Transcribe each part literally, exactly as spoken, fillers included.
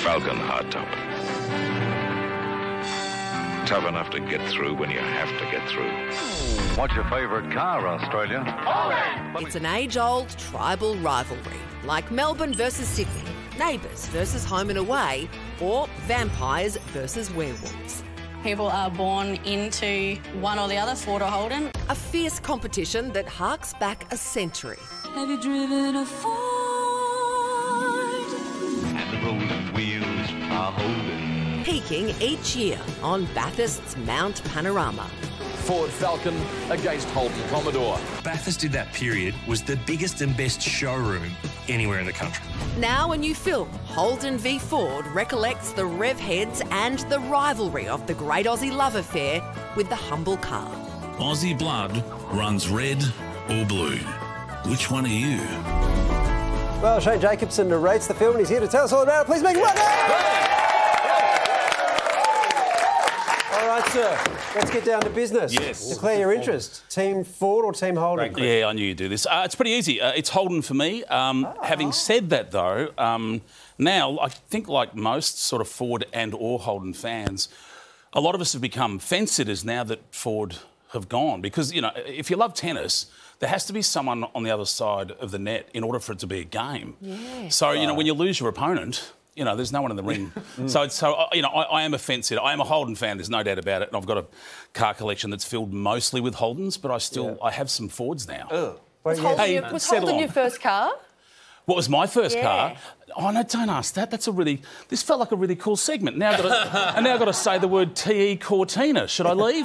Falcon hardtop. Tough enough to get through when you have to get through. What's your favourite car, Australia? It's an age-old tribal rivalry, like Melbourne versus Sydney, neighbours versus home and away, or vampires versus werewolves. People are born into one or the other, Ford or Holden. A fierce competition that harks back a century. Have you driven a Ford? And the rolling wheels are Holden. Peaking each year on Bathurst's Mount Panorama. Ford Falcon against Holden Commodore. Bathurst in that period was the biggest and best showroom anywhere in the country. Now a new film, Holden v Ford, recollects the rev heads and the rivalry of the great Aussie love affair with the humble car. Aussie blood runs red or blue. Which one are you? Well, Shane Jacobson narrates the film and he's here to tell us all about it. Please make it welcome! All right, sir. Let's get down to business. Yes. Declare your interest. Team Ford or Team Holden? Yeah, I knew you'd do this. Uh, it's pretty easy. Uh, it's Holden for me. Um, oh. Having said that, though, um, now I think like most sort of Ford and or Holden fans, a lot of us have become fence-sitters now that Ford have gone. Because, you know, if you love tennis, there has to be someone on the other side of the net in order for it to be a game. Yeah. So, you know, when you lose your opponent, you know, there's no one in the ring. so, it's, so you know, I, I am a fence sitter. I am a Holden fan, there's no doubt about it. And I've got a car collection that's filled mostly with Holdens, but I still, yeah. I have some Fords now. Oh. Was Holden, hey, your, was Holden your first car? What was my first yeah. car? Oh, no, don't ask that. That's a really... This felt like a really cool segment. Now I've got to, and now I've got to say the word T E Cortina. Should I leave?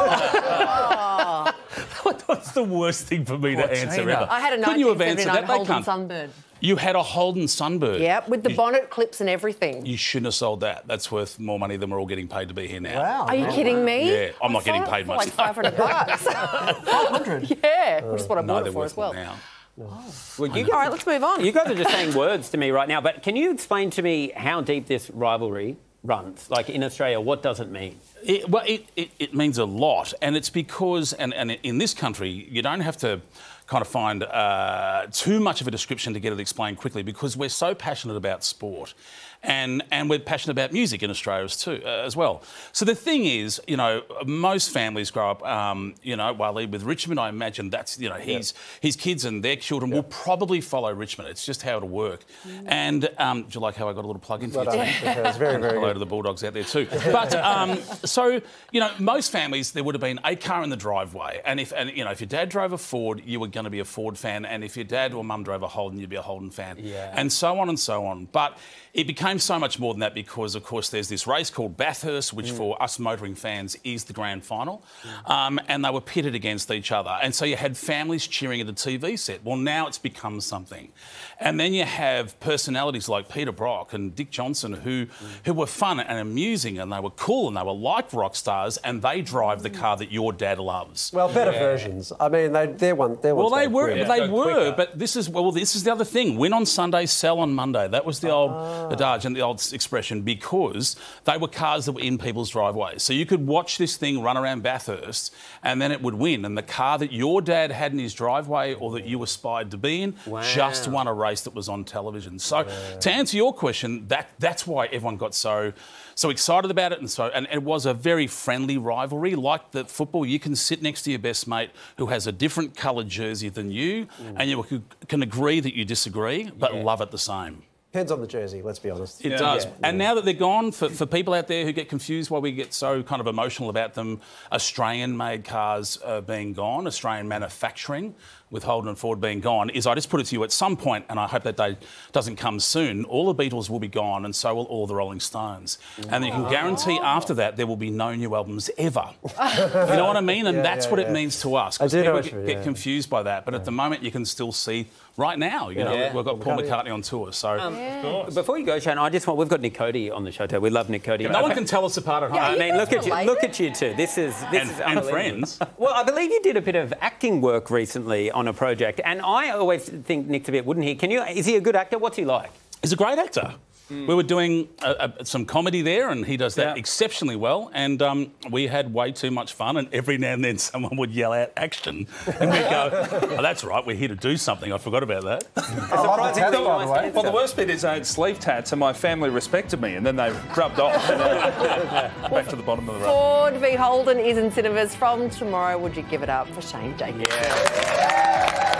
Oh. That's the worst thing for me Cortina. to answer ever. I had a nineteen seventy-nine Holden Sunbird. You had a Holden Sunbird? Yep, with the you, bonnet clips and everything. You shouldn't have sold that. That's worth more money than we're all getting paid to be here now. Wow. Are you kidding me? Yeah, I'm not getting paid much. Like five hundred bucks. five hundred? Yeah, which is what I no, bought it for as well. Now. Oh. Well, you guys, all right, let's move on. You guys are just saying words to me right now, but can you explain to me how deep this rivalry runs? Like in Australia, what does it mean? It, well, it, it, it means a lot, and it's because, and, and in this country, you don't have to kind of find uh, too much of a description to get it explained quickly because we're so passionate about sport. And, and we're passionate about music in Australia too, uh, as well. So the thing is, you know, most families grow up, um, you know, Waleed with Richmond. I imagine that's, you know, his, yep. his kids and their children yep. will probably follow Richmond. It's just how it'll work. Mm. And um, do you like how I got a little plug in for well, you? It's very, very Hello good. to the Bulldogs out there too. But um, so, you know, most families, there would have been a car in the driveway. And if, and, you know, if your dad drove a Ford, you were going to be a Ford fan. And if your dad or mum drove a Holden, you'd be a Holden fan. Yeah. And so on and so on. But it became so much more than that because, of course, there's this race called Bathurst, which mm. for us motoring fans is the grand final. Mm. Um, and they were pitted against each other. And so you had families cheering at the T V set. Well, now it's become something. And then you have personalities like Peter Brock and Dick Johnson who, mm. who were fun and amusing and they were cool and they were like rock stars and they drive the car that your dad loves. Well, better yeah. versions. I mean, they, they're one. They're well, they were. yeah. They were. But this is well. This is the other thing. Win on Sunday, sell on Monday. That was the old ah. adage and the old expression because they were cars that were in people's driveways. So you could watch this thing run around Bathurst and then it would win. And the car that your dad had in his driveway or that you aspired to be in wow. just won a race that was on television. So yeah. to answer your question, that that's why everyone got so so excited about it. And so and it was a very friendly rivalry. Like the football, you can sit next to your best mate who has a different coloured jersey than you mm. and you can agree that you disagree, but yeah. love it the same. Depends on the jersey, let's be honest. It yeah. does. Yeah. And now that they're gone, for, for people out there who get confused why we get so kind of emotional about them, Australian-made cars uh, being gone, Australian manufacturing, with Holden and Ford being gone, is I just put it to you at some point, and I hope that day doesn't come soon, all the Beatles will be gone and so will all the Rolling Stones. And then you can guarantee after that there will be no new albums ever. You know what I mean? And yeah, that's yeah, what yeah. it means to us. Because people get, yeah. get confused by that. But yeah. at the moment you can still see right now, you know, yeah. we've got Paul McCartney on tour. So um, yeah. Before you go, Shane, I just want we've got Nick Cody on the show today. We love Nick Cody. No one can tell us apart at home. Yeah, I mean, look at you, look at you two. This is this and, is and friends. Well, I believe you did a bit of acting work recently on a project, and I always think Nick's a bit, wouldn't he? Can you? Is he a good actor? What's he like? He's a great actor. Mm. We were doing a, a, some comedy there, and he does that yeah. exceptionally well. And um, we had way too much fun. And every now and then, someone would yell out "action," and we'd go, "Oh, that's right, we're here to do something." I forgot about that. Well, the worst bit is I had sleeve tats, and my family respected me, and then they rubbed off. And, uh, back to the bottom of the road. Ford v Holden is in cinemas from tomorrow. Would you give it up for Shane Jacobson? Yeah.